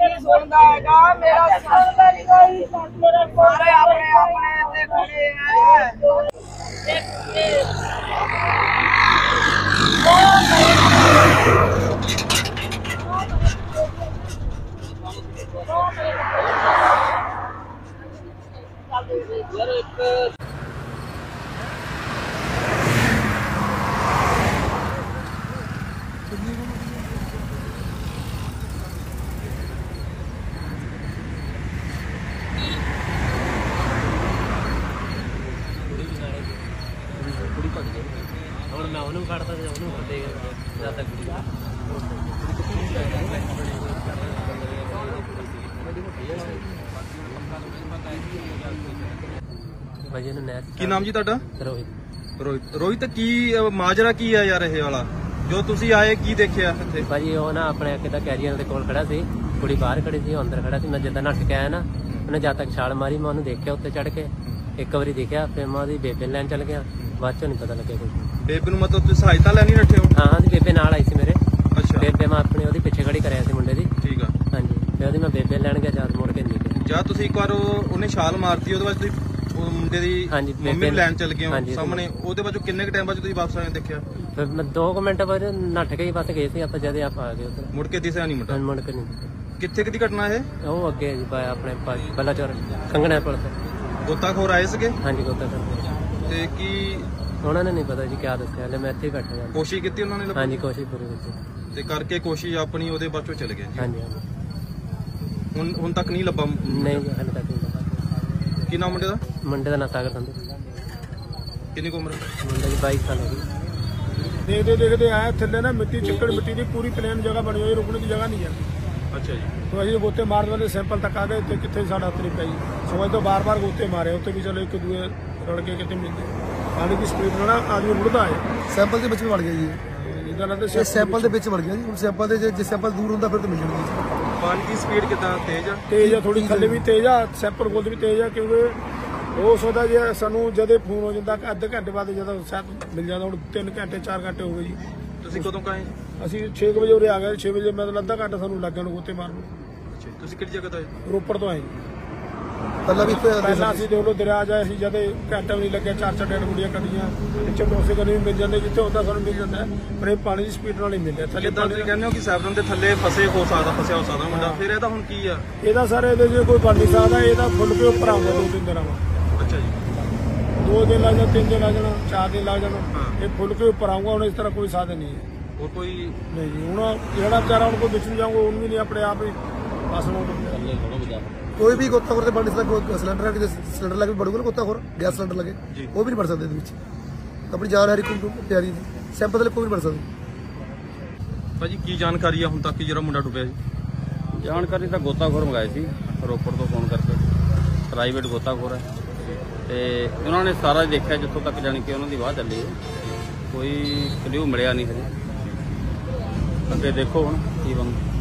नहीं सुनता है मेरा सारे अपने अपने खड़े हैं। मैं उन्होंने काटता था उन्होंने जाता ਕੀ ਨਾਮ ਜੀ ਤੁਹਾਡਾ? ਰੋਹਿਤ। ਰੋਹਿਤ ਕੀ ਮਾਜਰਾ ਕੀ ਹੈ ਯਾਰ ਇਹ ਵਾਲਾ ਜੋ ਤੁਸੀਂ ਆਏ ਕੀ ਦੇਖਿਆ ਇੱਥੇ? ਭਾਜੀ ਉਹ ਨਾ ਆਪਣੇ ਕਿਦਾ ਕੈਰੀਅਰ ਦੇ ਕੋਲ ਖੜਾ ਸੀ, ਕੁੜੀ ਬਾਹਰ ਖੜੀ ਸੀ, ਅੰਦਰ ਖੜਾ ਸੀ। ਮੈਂ ਜਿੱਦਾਂ ਨੱਠ ਕੇ ਆਇਆ ਨਾ, ਉਹਨੇ ਜਦ ਤੱਕ ਛਾਲ ਮਾਰੀ ਮੈਂ ਉਹਨੂੰ ਦੇਖਿਆ ਉੱਤੇ ਚੜ ਕੇ, ਇੱਕ ਵਾਰੀ ਦੇਖਿਆ, ਫਿਰ ਮੈਂ ਉਹਦੀ ਬੇਬੇ ਲੈਣ ਚੱਲ ਗਿਆ। ਬਾਅਦ ਚੋਂ ਨਹੀਂ ਪਤਾ ਲੱਗਿਆ ਕੁਝ। ਬੇਬੇ ਨੂੰ ਮਤਲਬ ਤੁਸੀਂ ਸਹਾਇਤਾ ਲੈਣੀ ਨੱਠੇ ਹੋ? ਹਾਂ ਦੀ ਬੇਬੇ ਨਾਲ ਆਈ ਸੀ ਮੇਰੇ। ਅੱਛਾ। ਬੇਬੇ ਮੈਂ ਆਪਣੀ ਉਹਦੀ ਪਿੱਛੇ ਖੜੀ ਕਰਿਆ ਸੀ ਮੁੰਡੇ ਦੀ। ਠੀਕ ਆ। ਹਾਂਜੀ ਫਿਰ ਉਹਦੀ ਮੈਂ ਬੇਬੇ ਲੈਣ ਗਿਆ, ਜਦ ਮੁੜ ਕੇ ਨਹੀਂ ਗਿਆ। ਜਾਂ ਤੁਸੀਂ ਇੱਕ ਵਾਰ ਉਹਨੇ ਛਾਲ ਮਾਰਤੀ, ਉਹਦੇ ਬਾਅਦ ਤੁਸੀਂ ਉਹ ਮੁੰਡੇ ਦੀ ਮੰਮੀ ਨੂੰ ਲੈਣ ਚੱਲ ਗਏ ਹੋ ਸਾਹਮਣੇ, ਉਹਦੇ ਬਾਅਦ ਕਿੰਨੇ ਕੁ ਟਾਈਮ ਬਾਅਦ ਤੁਸੀਂ ਵਾਪਸ ਆਏ ਦੇਖਿਆ? ਫਿਰ ਮੈਂ 2 ਮਿੰਟ ਬਾਅਦ ਨੱਠ ਕੇ ਹੀ ਬਸ ਗਏ ਸੀ ਆਪਾਂ, ਜਦ ਆਪਾਂ ਆ ਗਏ ਉੱਧਰ। ਮੁੜ ਕੇ ਦਿਸਿਆ ਨਹੀਂ ਮੁੰਡਾ? ਮੁੜ ਕੇ ਨਹੀਂ। ਕਿੱਥੇ ਕਿਹਦੀ ਘਟਨਾ ਇਹ? ਉਹ ਅੱਗੇ ਜੀ ਆਪਣੇ ਬਲਾਚੌਰ ਕੰਗਣਾ ਪੁਲ ਤੇ। ਗੋਤਾਖੋਰ ਆਏ ਸੀਗੇ? ਹਾਂਜੀ ਗੋਤਾਖੋਰ। ਤੇ ਕੀ ਉਹਨਾਂ ਨੇ ਨਹੀਂ ਪਤਾ ਜੀ ਕਿਆ ਦੱਸਿਆ, ਹਲੇ ਮੈਂ ਇੱਥੇ ਹੀ ਬੈਠਾ। ਕੋਸ਼ਿਸ਼ ਕੀਤੀ ਉਹਨਾਂ ਨੇ? ਹਾਂਜੀ ਕੋਸ਼ਿਸ਼ ਪੂਰੀ ਕੀਤੀ ਤੇ ਕਰਕੇ ਕੋਸ਼ਿਸ਼ ਆਪਣੀ, ਉਹਦੇ ਬਾਅਦ ਚੋਂ ਚਲੇ ਗਏ? ਹਾਂਜੀ ਹਾਂਜੀ। ਹੁਣ ਤੱਕ ਨਹੀਂ ਲੱਭਾ? ਨਹੀਂ ਹਲੇ ਤੱਕ ਨਹੀਂ। ਕੀ ਨਾਮ ਮੁੰਡੇ ਦਾ? ਮੁੰਡੇ ਦਾ ਨਾਂ ਸਾਗਰ ਸੰਧੂ। ਕਿੰਨੀ ਕੁ ਉਮਰ? ਮੁੰਡੇ ਦੀ 22 ਸਾਲ ਹੋ ਗਈ। ਦੇਖਦੇ ਆਇਆ ਥੱਲੇ ਨਾ ਮਿੱਟੀ ਚਿੱਕੜ ਮਿੱਟੀ ਦੀ ਪੂਰੀ ਪਲੇਨ ਜਗ੍ਹਾ ਬਣੀ ਹੋਈ, ਰੁਕਣ ਦੀ ਜਗ੍ਹਾ ਨਹੀਂ ਹੈ। ਅੱਛਾ ਜੀ। तो ਅਸੀਂ ਗੋਤੇ ਮਾਰਨ ਵਾਲੇ ਸੈਂਪਲ ਤੱਕ ਆ ਗਏ ਤੇ ਕਿੱਥੇ ਸਾਡਾ ਹੱਥ ਨਹੀਂ ਪਿਆ ਜੀ। ਸਮਝ ਤੋਂ ਬਾਰ-ਬਾਰ ਗੋਤੇ ਮਾਰੇ, ਉੱਥੇ ਵੀ ਚਲੋ ਇੱਕ ਦੂਏ ਰੜ ਕੇ ਕਿਤੇ ਮਿਲਦੇ। ਪਾਣੀ ਦੀ ਸਪੀਡ ਨਾਲ ਆਦਮੀ ਮੁੜਦਾ ਹੈ। ਸੈਂਪਲ ਦੇ ਵਿੱਚ ਵੜ ਗਿਆ ਜੀ ਇਹਦਾ ਲੱਗਦਾ ਇਹ ਸੈਂਪਲ ਦੇ ਵਿੱਚ ਵੜ ਗਿਆ ਜੀ। ਹੁਣ ਸੈਂਪਲ ਦੇ ਜੇ ਸੈਂਪਲ ਦੂਰ ਹੁੰਦਾ ਫਿਰ ਤਾਂ ਮਿਲ ਜਾਣਗੇ। ਪਾਣੀ ਦੀ ਸਪੀਡ ਕਿੱਦਾਂ ਤੇਜ਼ ਆ? ਤੇਜ਼ ਆ, ਥੋੜੀ ਥੱਲੇ ਵੀ ਤੇਜ਼ ਆ, ਸੈਂਪਲ ਕੋਲ ਵੀ ਤੇਜ਼ ਆ। ਕਿਉਂਕਿ ਹੋ ਸਕਦਾ ਜੇ ਸਾਨੂੰ ਜਦੇ ਫੋਨ ਹੋ ਜਾਂਦਾ ਅੱਧੇ ਘੰਟੇ ਬਾਅਦ ਜਦੋਂ ਸ਼ਾਇਦ ਮਿਲ ਜਾਂਦਾ। ਹੁਣ 3 ਘੰਟੇ 4 ਘੰਟੇ ਹੋ ਗਏ ਜੀ। ਤੁਸੀਂ ਕਦੋਂ ਕਾਏ? ਅਸੀਂ 6 ਵਜੇ ਉਰੇ ਆ ਗਏ। 6 ਵਜੇ ਮਤਲਬ ਅੱਧਾ ਘੰਟਾ ਸਾਨੂੰ ਲੱਗਿਆ ਨੂੰ ਗੋਤੇ ਮਾਰਨ ਨੂੰ। ਤੁਸੀਂ ਕਿਹੜੀ ਜਗ੍ਹਾ ਤੋਂ ਆਏ? ਰੋਪੜ ਤੋਂ ਆਏ। ਪਹਿਲਾਂ ਵੀ ਪਹਿਲਾਂ ਅਸੀਂ ਦੇਖ ਲਓ ਦਰਿਆ ਜਾਏ ਸੀ, ਜਦੇ ਘੰਟਾ ਵੀ ਨਹੀਂ ਲੱਗਿਆ। 4 ਡੇਢ ਗੁੱਡੀਆਂ ਕੱਢੀਆਂ, ਪਿੱਛੇ ਡੋਸੇ ਕਦੇ ਵੀ ਮਿਲ ਜਾਂਦੇ, ਜਿੱਥੇ ਹੁੰਦਾ ਸਾਨੂੰ ਮਿਲ ਜਾਂਦਾ। ਪਰ ਇਹ ਪਾਣੀ ਦੀ ਸਪੀਡ ਨਾਲ ਹੀ ਮਿਲਦਾ ਥੱਲੇ। ਜਿੱਦਾਂ ਤੁਸੀਂ ਕਹਿੰਦੇ ਹੋ ਕਿ ਸੈਵਰਨ ਦੇ ਥੱਲੇ ਫਸਿਆ ਹੋ ਸਕਦਾ ਮੁੰਡਾ, ਫਿਰ ਇਹਦਾ ਹੁਣ ਕੀ ਆ? ਇਹਦਾ ਸਰ ਇਹਦੇ ਜੇ ਕੋਈ ਬਣ ਨਹੀਂ ਸਕਦਾ। ਇਹਦਾ ਫੁੱਲ ਕੇ ਉੱਪਰ ਆਉਂਦਾ 2-3 ਦਿਨਾਂ ਬਾਅਦ। ਅੱਛਾ ਜੀ। 2 ਦਿਨ ਲੱਗ ਜਾਣ, 3 ਦਿਨ ਲੱਗ ਜਾਣ, 4 ਦਿਨ ਲੱਗ ਜਾਣ। ਇਹ ਫੁੱਲ ਕੇ ਉੱਪਰ ਆਊਗਾ। ਹੁਣ ਇਸ ਤਰ੍ਹਾਂ ਕੋਈ ਸਾਧਨ ਨਹੀਂ ਹੈ। ਹੋਰ ਕੋਈ ਨਹੀਂ ਜੀ। ਹੁਣ ਜਿਹੜਾ ਵਿਚਾਰਾ ਹੁਣ ਕੋਈ ਵਿੱਚ ਨੂੰ ਜਾਊਗਾ ਉਹਨੂੰ ਵੀ ਨਹੀਂ ਆਪਣੇ ਆਪ ਹੀ ਫਸਣਾ। ਕੋਈ ਵੀ ਗੋਤਾਖੋਰ ਤੇ ਬਣ ਨਹੀਂ ਸਕਦਾ। ਕੋਈ ਸਿਲੰਡਰ ਲੱਗੇ, ਸਿਲੰਡਰ ਲੱਗੇ ਬੜੂਗਾ ਨਾ ਗੋਤਾਖੋਰ, ਗੈਸ ਸਿਲੰਡਰ ਲੱਗੇ, ਉਹ ਵੀ ਨਹੀਂ ਬਣ ਸਕਦੇ ਇਹਦੇ ਵਿੱਚ। ਆਪਣੀ ਜਾਨ ਹਾਰੀ ਕੋਈ ਤਿਆਰੀ ਸੈਂਪਲ ਦੇ ਕੋਈ ਨਹੀਂ ਬਣ ਸਕਦਾ। ਭਾਜੀ ਕੀ ਜਾਣਕਾਰੀ ਆ ਹੁਣ ਤੱਕ ਜਿਹੜਾ ਮੁੰਡਾ ਡੁੱਬਿਆ ਜੀ? ਜਾਣਕਾਰੀ ਤਾਂ ਗੋਤਾਖੋਰ ਮੰਗਾਏ ਸੀ ਰੋਪੜ ਤੋਂ ਫੋਨ ਕਰਕੇ। ਪ੍ਰਾਈਵੇਟ ਗੋਤਾਖੋਰ ਹੈ ਤੇ ਉਹਨਾਂ ਨੇ ਸਾਰਾ ਦੇਖਿਆ ਜਿੱਥੋਂ ਤੱਕ ਜਾਣੀ ਕਿ ਉਹਨਾਂ ਦੀ ਵਾਹ ਚੱਲੀ ਹੈ। ਕੋਈ ਕਲਿਊ ਮਿਲਿਆ ਨਹੀਂ ਹਜੇ। ਅੱਗੇ ਦੇਖੋ ਹੁਣ ਕੀ ਬਣਦਾ।